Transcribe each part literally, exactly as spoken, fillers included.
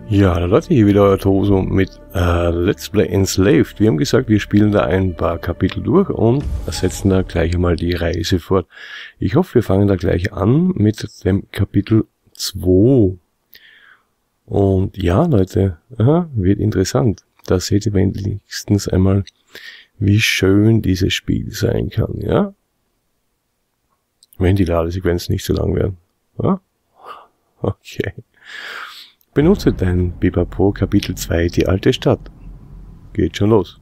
Ja, da Leute, hier wieder euer Toso mit äh, Let's Play Enslaved. Wir haben gesagt, wir spielen da ein paar Kapitel durch und setzen da gleich einmal die Reise fort. Ich hoffe, wir fangen da gleich an mit dem Kapitel zwei. Und ja, Leute, aha, wird interessant. Da seht ihr wenigstens einmal, wie schön dieses Spiel sein kann, ja? Wenn die Ladesequenzen nicht so lang werden. Ja? Okay. Benutze dein Pipapo Kapitel zwei, die alte Stadt. Geht schon los.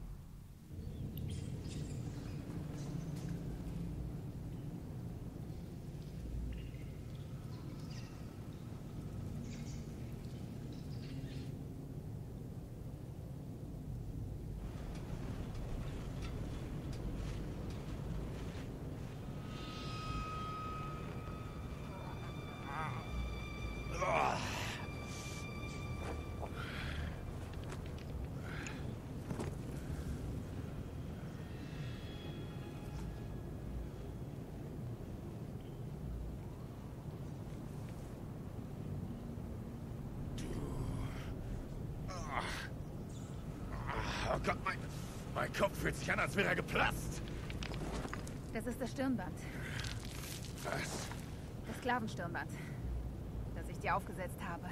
Oh Gott, mein, mein Kopf fühlt sich an, als wäre er geplatzt. Das ist das Stirnband. Was? Das Sklavenstirnband, das ich dir aufgesetzt habe.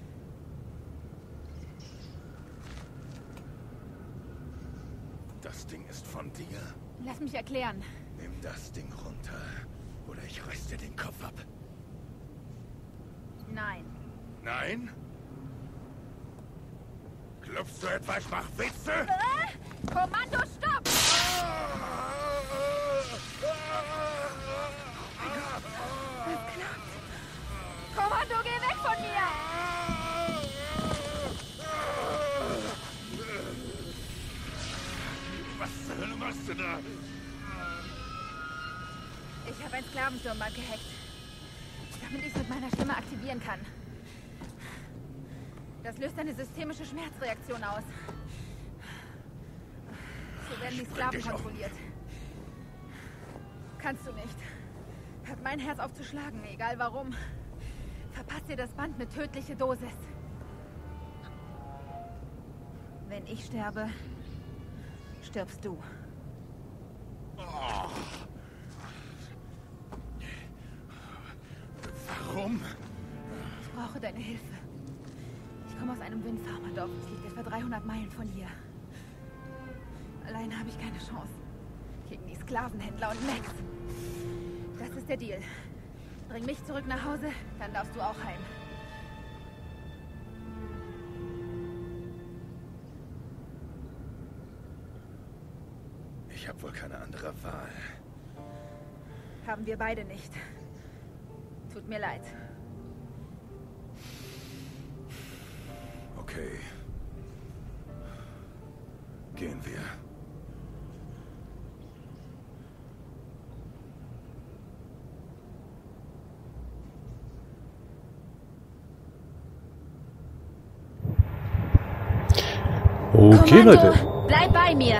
Das Ding ist von dir. Lass mich erklären. Nimm das Ding runter, oder ich reiß dir den Kopf ab. Nein. Nein? Glaubst du etwa, ich mach Witze? Äh? Kommando, stopp! Das klappt. Kommando, geh weg von mir! Was zur Hölle machst du da? Ich habe ein Sklavenstirnband gehackt, damit ich es mit meiner Stimme aktivieren kann. Das löst eine systemische Schmerzreaktion aus. So werden die Sklaven kontrolliert. Kannst du nicht. Hört mein Herz auf zu schlagen, egal warum. Verpasst dir das Band mit tödlicher Dosis. Wenn ich sterbe, stirbst du. Oh. Warum? Ich brauche deine Hilfe. Ich komme aus einem Windfarmerdorf. Es liegt etwa dreihundert Meilen von hier. Allein habe ich keine Chance. Gegen die Sklavenhändler und Max. Das ist der Deal. Bring mich zurück nach Hause, dann darfst du auch heim. Ich habe wohl keine andere Wahl. Haben wir beide nicht. Tut mir leid. Okay. Gehen wir. Okay, Kommando, Leute. bleib bei mir.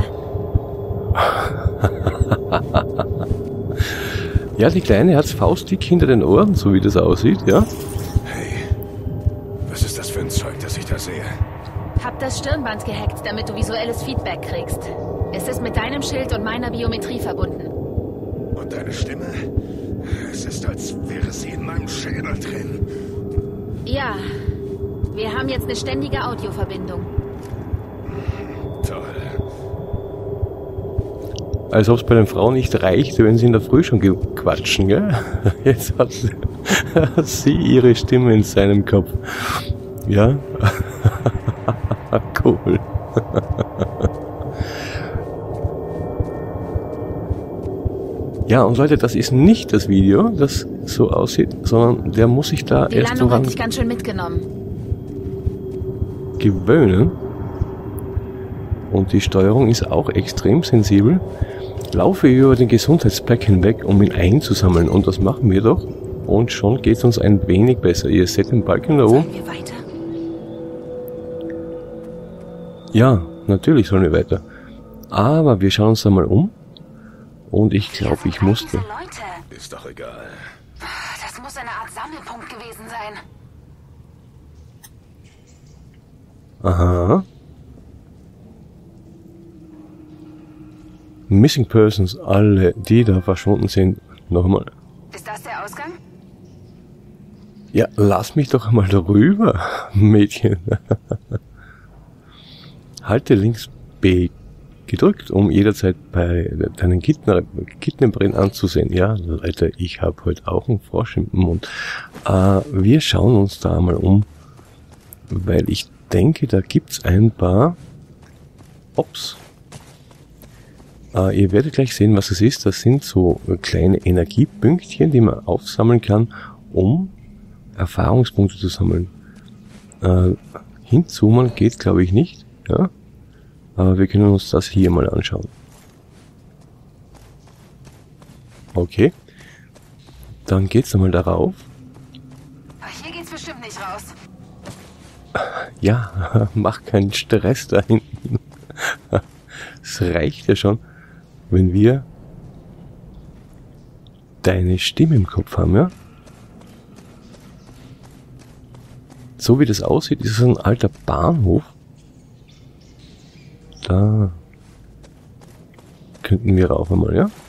Ja, die Kleine hat's faustdick hinter den Ohren, so wie das aussieht, ja? Hey, was ist das für ein Zeug, das ich da sehe? Hab das Stirnband gehackt, damit du visuelles Feedback kriegst. Es ist mit deinem Schild und meiner Biometrie verbunden. Und deine Stimme? Es ist, als wäre sie in meinem Schädel drin. Ja, wir haben jetzt eine ständige Audioverbindung. Toll. Als ob es bei den Frauen nicht reicht, wenn sie in der Früh schon quatschen, gell? Jetzt hat sie, hat sie ihre Stimme in seinem Kopf. Ja? Cool. Ja, und Leute, das ist nicht das Video, das so aussieht, sondern der muss sich da Die erst Landung daran hat dich ganz schön mitgenommen. gewöhnen. Und die Steuerung ist auch extrem sensibel. Laufe über den Gesundheitsberg hinweg, um ihn einzusammeln. Und das machen wir doch. Und schon geht es uns ein wenig besser. Ihr seht den Balken da oben. Sollen wir weiter? Ja, natürlich sollen wir weiter. Aber wir schauen uns da mal um. Und ich glaube, ich musste. Leute. Ist doch egal. Das muss eine Art Sammelpunkt gewesen sein. Aha. Missing Persons, alle, die da verschwunden sind. Nochmal. Ist das der Ausgang? Ja, lass mich doch einmal darüber, Mädchen. Halte links B gedrückt, um jederzeit bei deinen Kidnapperin anzusehen. Ja, Leute, ich habe heute auch einen Frosch im Mund. Äh, wir schauen uns da mal um, weil ich denke, da gibt's ein paar Ops. Äh, ihr werdet gleich sehen, was es ist. Das sind so kleine Energiepünktchen, die man aufsammeln kann, um Erfahrungspunkte zu sammeln. Äh, hinzoomen geht, glaube ich, nicht. Ja? Aber wir können uns das hier mal anschauen. Okay. Dann geht's einmal darauf. Hier geht's bestimmt nicht raus. Ja, mach keinen Stress da hinten. Es reicht ja schon, wenn wir deine Stimme im Kopf haben, ja? So wie das aussieht, ist es ein alter Bahnhof. Da könnten wir rauf einmal, ja?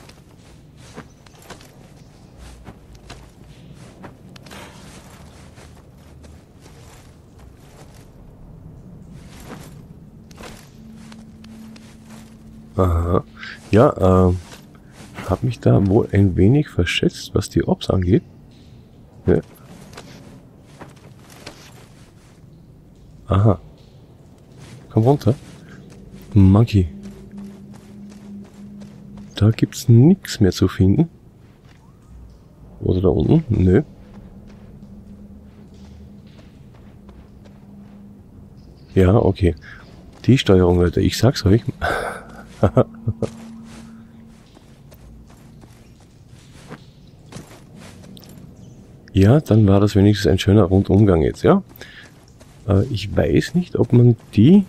Aha. Ja, äh, habe mich da wohl ein wenig verschätzt, was die Ops angeht. Ja. Aha. Komm runter. Monkey. Da gibt's nichts mehr zu finden. Oder da unten? Nö. Ja, okay. Die Steuerung, Leute, ich sag's euch. Ja, dann war das wenigstens ein schöner Rundumgang jetzt, ja? Äh, ich weiß nicht, ob man die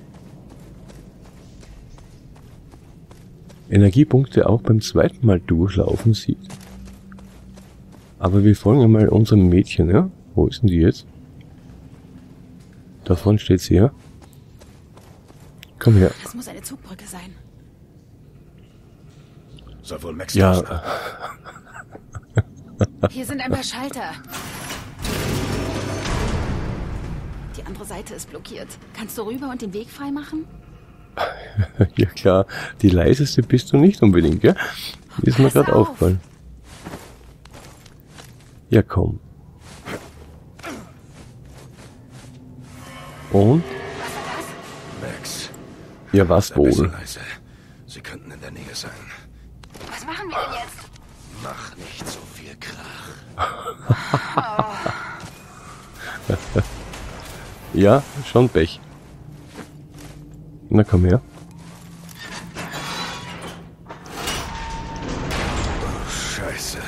Energiepunkte auch beim zweiten Mal durchlaufen sieht. Aber wir folgen einmal unserem Mädchen, ja? Wo ist denn die jetzt? Da vorne steht sie, ja? Komm her. Das muss eine Zugbrücke sein. Soll wohl Max Ja. sein. Hier sind ein paar Schalter. Die andere Seite ist blockiert. Kannst du rüber und den Weg freimachen? Ja klar, die leiseste bist du nicht unbedingt, gell? Ist mir Pass gerade auf. aufgefallen. Ja, komm. Und? Max, Ja, was sei besser wohl? leise. Sie könnten in der Nähe sein. Was machen wir denn jetzt? Mach nicht so viel Krach. Ja, schon Pech. Na komm her. Oh, Scheiße.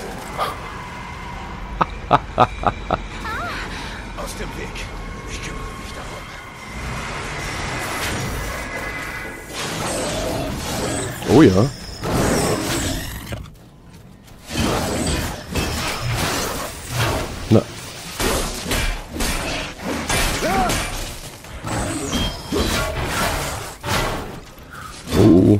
Aus dem Weg. Ich kümmere mich darum. Oh ja. Na. Oh.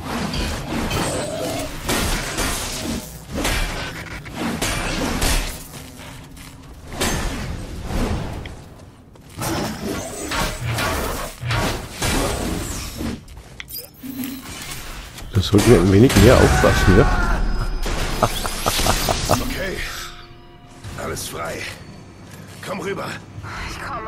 Da sollten wir ein wenig mehr aufpassen, ja? Okay. Alles frei. Komm rüber. Ich komme.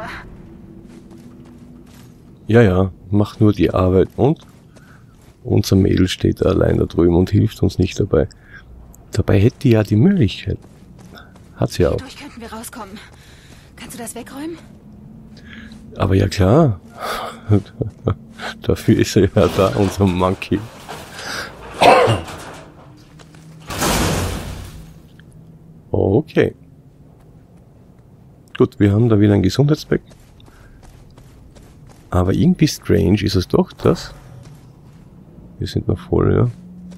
Ja, ja, mach nur die Arbeit und unser Mädel steht da allein da drüben und hilft uns nicht dabei. Dabei hätte die ja die Möglichkeit. Hat sie auch. Durch könnten wir rauskommen. Kannst du das wegräumen? Aber ja klar. Dafür ist er ja da, unser Monkey. Okay. Gut, wir haben da wieder ein Gesundheitspack. Aber irgendwie strange ist es doch, dass... Wir sind noch voll, ja.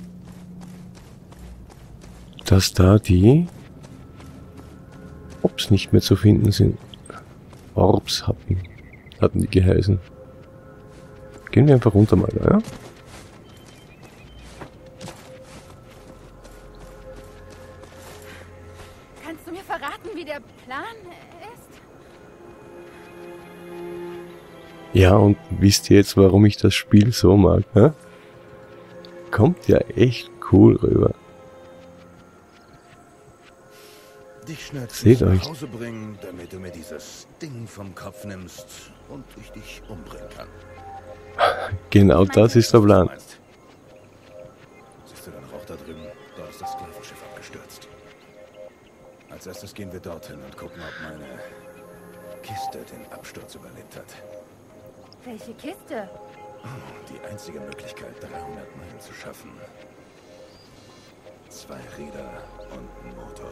Dass da die Orbs nicht mehr zu finden sind. Orbs hatten. hatten die geheißen. Gehen wir einfach runter mal, ja? Kannst du mir verraten, wie der Plan ist? Ja, und wisst ihr jetzt, warum ich das Spiel so mag, hä? Kommt ja echt cool rüber. Dich schnell Seht nach euch. Hause bringen, damit du mir dieses Ding vom Kopf nimmst und ich dich umbringen kann. Genau das ist der Was Plan. du meinst. Siehst du den Rauch da drüben? Dort ist das Sklavenschiff abgestürzt. Als erstes gehen wir dorthin und gucken, ob meine Kiste den Absturz überlebt hat. Welche Kiste? Die einzige Möglichkeit, dreihundert Meilen zu schaffen. Zwei Räder und ein Motor.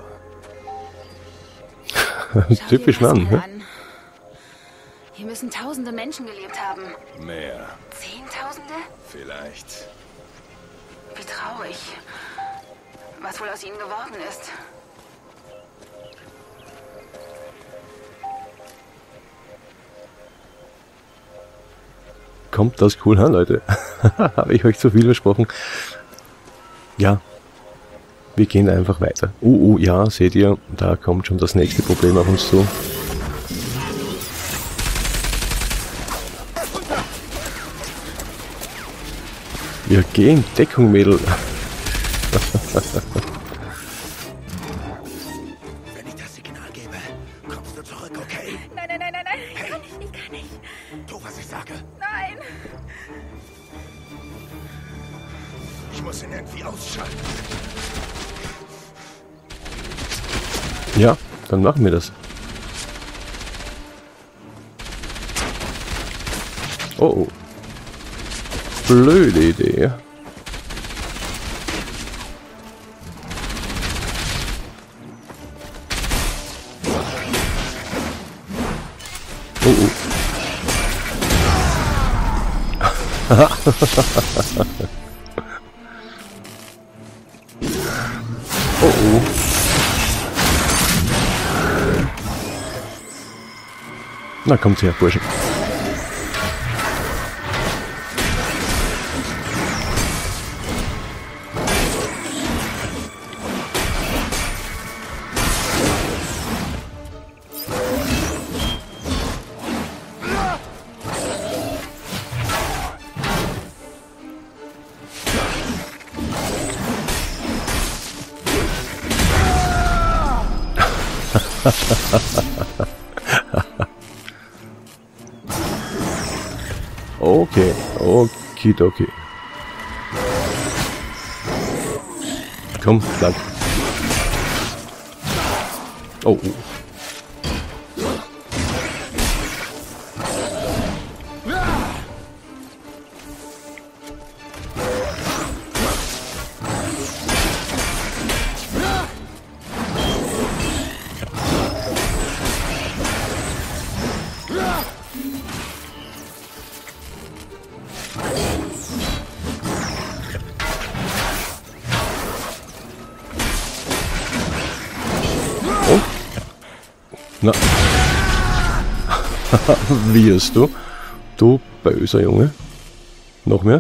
Schau Typisch dir das Mann, mal ne? an. Hier müssen tausende Menschen gelebt haben. Mehr, Zehntausende? vielleicht. Wie traurig. Was wohl aus ihnen geworden ist. Kommt das cool an, Leute? Habe ich euch zu viel versprochen? Ja. Wir gehen einfach weiter. Oh, oh, ja, seht ihr, da kommt schon das nächste Problem auf uns zu. Wir gehen Deckung, Mädel. Wenn ich das Signal gebe, kommst du zurück, okay? Nein, nein, nein, nein, nein. Ich kann nicht, ich kann nicht. Tu, was ich sage. Nein. Ich muss ihn irgendwie ausschalten. Ja, dann machen wir das. Oh, oh. Blöde Idee. Oh, oh. Oh, oh. Na, kommt her, Bursche. Okay, okidoki. Komm, bleib. Oh, oh. Na. Wirst du? Du böser Junge. Noch mehr?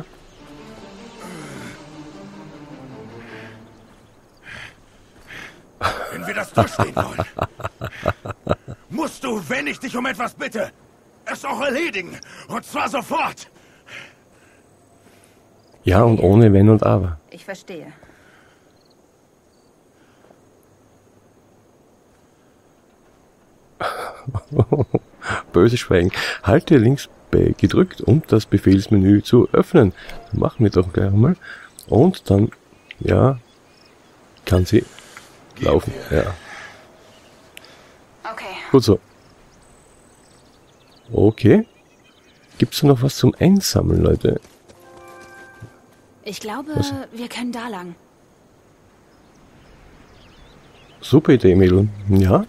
Wenn wir das durchstehen wollen, musst du, wenn ich dich um etwas bitte, es auch erledigen. Und zwar sofort. Ja, und ohne Wenn und Aber. Ich verstehe. Böse Schweigen. Halte links B gedrückt, um das Befehlsmenü zu öffnen. Machen wir doch gleich mal. Und dann, ja, kann sie laufen. Ja, Okay. gut so. Okay. Gibt's da noch was zum Einsammeln, Leute? Ich glaube, Was? wir können da lang. Super Idee, Mädel. Ja.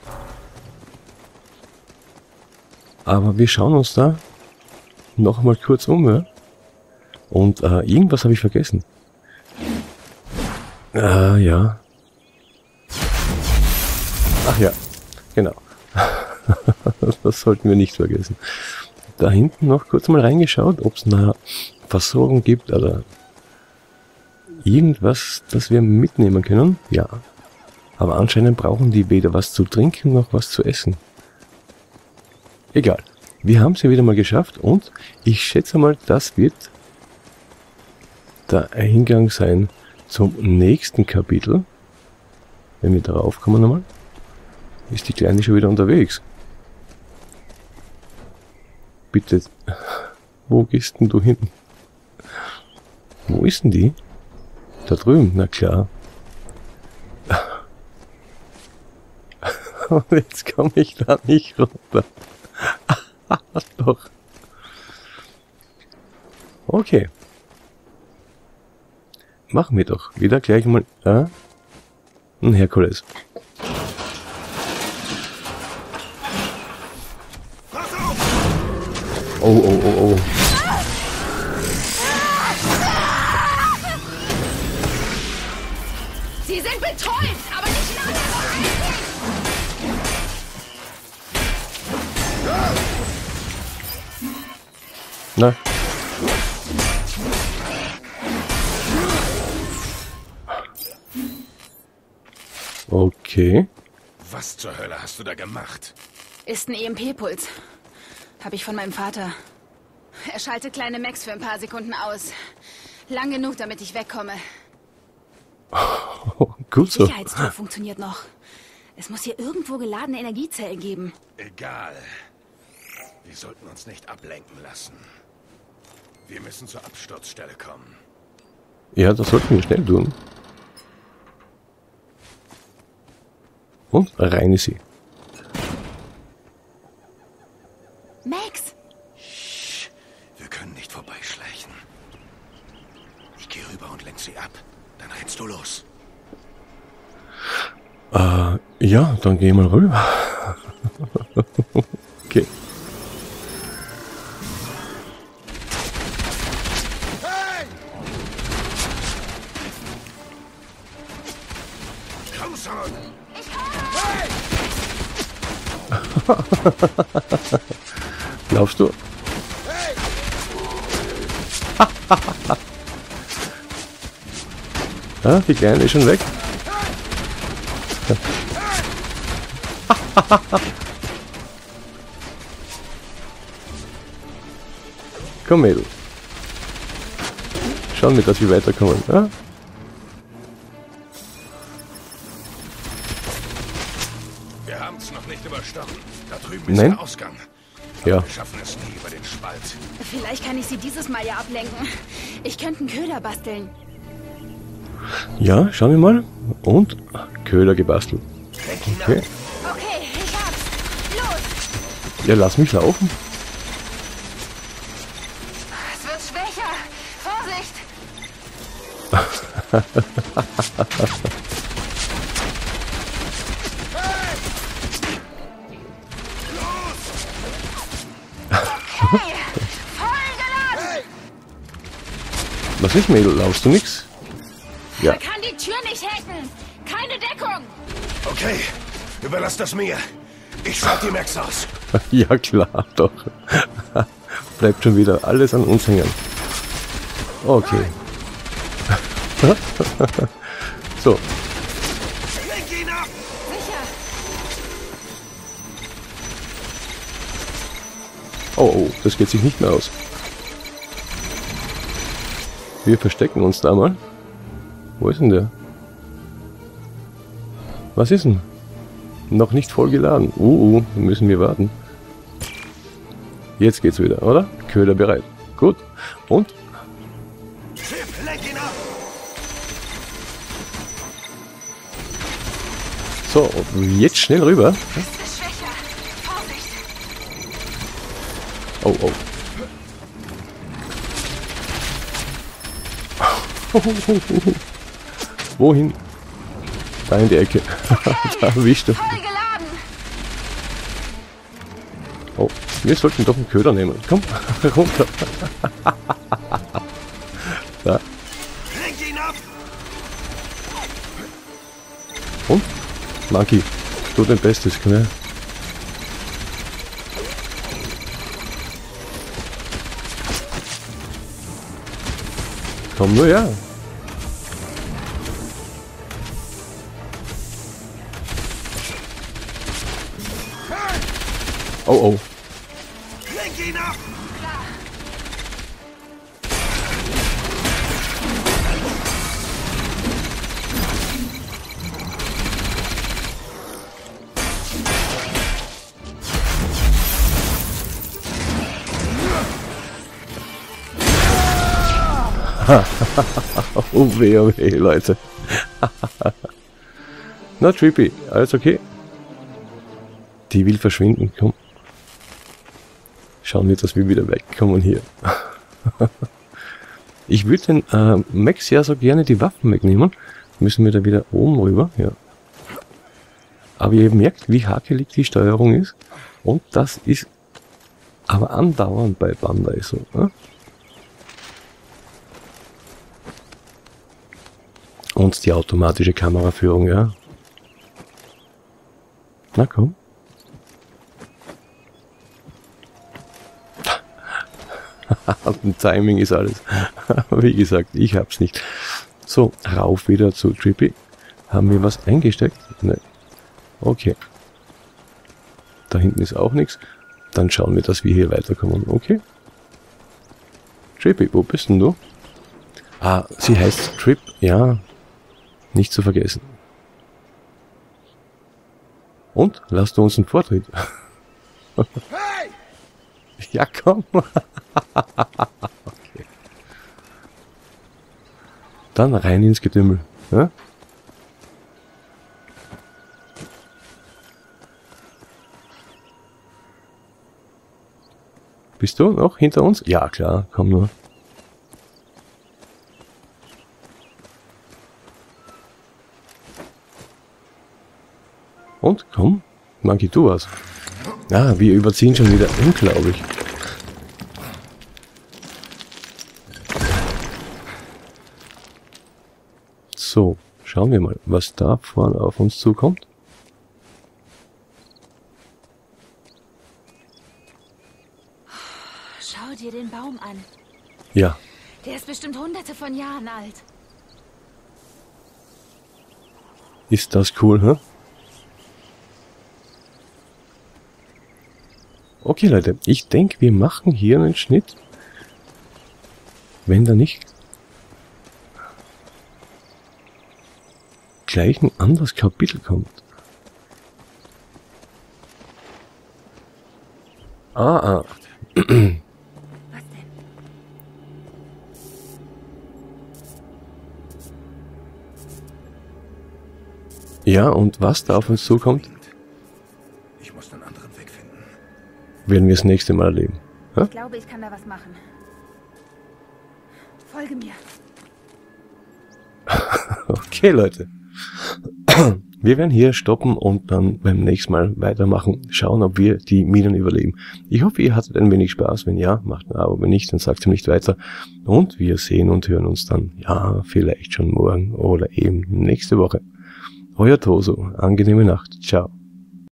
Aber wir schauen uns da noch mal kurz um, ja? Und äh, irgendwas habe ich vergessen. Ah, ja. Ach ja, genau. Das sollten wir nicht vergessen. da hinten noch kurz mal reingeschaut, ob es eine Versorgung gibt oder irgendwas, das wir mitnehmen können. Ja. Aber anscheinend brauchen die weder was zu trinken noch was zu essen. Egal. Wir haben es ja wieder mal geschafft und ich schätze mal, das wird der Eingang sein zum nächsten Kapitel. Wenn wir darauf kommen nochmal, ist die Kleine schon wieder unterwegs. Bitte, wo gehst denn du hin? Wo ist denn die? Da drüben, na klar. Und jetzt komme ich da nicht runter. Doch. Okay. Machen wir doch. Wieder gleich mal äh, ein Herkules. Oh, oh, oh, oh. Sie sind betäubt, aber nicht lange. Na? Okay. Was zur Hölle hast du da gemacht? Ist ein E M P-Puls. Hab ich von meinem Vater. Er schaltet kleine Max für ein paar Sekunden aus. Lang genug, damit ich wegkomme. Oh, gut so. Die Sicherheitstür funktioniert noch. Es muss hier irgendwo geladene Energiezellen geben. Egal. Wir sollten uns nicht ablenken lassen. Wir müssen zur Absturzstelle kommen. Ja, das sollten wir schnell tun. Und rein ist sie. Max! Shh, wir können nicht vorbeischleichen. Ich gehe rüber und lenk sie ab. Dann rennst du los. Äh, ja, dann geh mal rüber. Okay. Hey! Komm schon! Hey! Glaubst du? Hey! Ja, die Kleine ist schon weg. Komm, Mädel. Schauen wir, dass wir weiterkommen. Ja? Wir haben es noch nicht überstanden. Da drüben ist Nein? der Ausgang. Aber Ja. wir schaffen es nie über den Spalt. Vielleicht kann ich sie dieses Mal ja ablenken. Ich könnte einen Köder basteln. Ja, schauen wir mal. Und Köder gebastelt. Lenk ihn Okay. ab. Okay, ich hab's. Los! Ja, lass mich laufen. Es wird schwächer. Vorsicht! Okay, voll geladen! Was ist, Mädel? Laufst du nix? Ja. Man kann die Tür nicht hacken. Keine Deckung. Okay, überlass das mir. Ich schalte die Max aus. Ja, klar, doch. Bleibt schon wieder alles an uns hängen. Okay. So, Lenk ihn ab! Sicher. oh, oh, das geht sich nicht mehr aus. Wir verstecken uns da mal. Wo ist denn der? Was ist denn? Noch nicht voll geladen. Uh, uh, dann müssen wir warten. Jetzt geht's wieder, oder? Köder bereit. Gut. Und? Chip, lenk ihn ab! So, und jetzt schnell rüber. Es wird schwächer. Vorsicht. Oh, oh. Wohin? Da in die Ecke. Da erwischt er. Voll geladen. Oh, wir sollten doch einen Köder nehmen. Komm, runter. Da. Lenk ihn ab! Und? Monkey, tu dein Bestes, komm her. Komm nur ja. Oh oh. Lenk ihn ab! Oh weh, oh weh, Leute. Na, Trippy, alles okay? Die will verschwinden, komm. Schauen wir, dass wir wieder wegkommen hier. Ich würde den äh, Max ja so gerne die Waffen wegnehmen. Müssen wir da wieder oben rüber, ja. Aber ihr merkt, wie hakelig die Steuerung ist. Und das ist aber andauernd bei Bandai so. Ne? Und die automatische Kameraführung, ja. Na komm. Ein Timing ist alles. Wie gesagt, ich hab's nicht. So, rauf wieder zu Trippy. Haben wir was eingesteckt? Nein. Okay. Da hinten ist auch nichts. Dann schauen wir, dass wir hier weiterkommen. Okay. Trippy, wo bist denn du? Ah, sie heißt Trip. Ja. Nicht zu vergessen. Und? Lass du uns einen Vortritt. Hey! Ja, komm. Okay. Dann rein ins Getümmel. Ja? Bist du noch hinter uns? Ja, klar. Komm nur. Und? Komm. Monkey, du was. Ah, wir überziehen schon wieder. Unglaublich. So, schauen wir mal, was da vorne auf uns zukommt. Schau dir den Baum an. Ja. Der ist bestimmt hunderte von Jahren alt. Ist das cool, hä? Okay, Leute, ich denke, wir machen hier einen Schnitt. Wenn da nicht gleich ein anderes Kapitel kommt. Ah, ah. Was denn? Ja, und was da auf uns zukommt, Ich muss einen anderen Weg finden. werden wir das nächste Mal erleben. Ja? Ich glaube, ich kann da was machen. Folge mir. Okay, Leute. Wir werden hier stoppen und dann beim nächsten Mal weitermachen. Schauen, ob wir die Minen überleben. Ich hoffe, ihr hattet ein wenig Spaß. Wenn ja, macht ein Abo. Wenn nicht, dann sagt ihm nicht weiter. Und wir sehen und hören uns dann, ja, vielleicht schon morgen oder eben nächste Woche. Euer Toso. Angenehme Nacht. Ciao.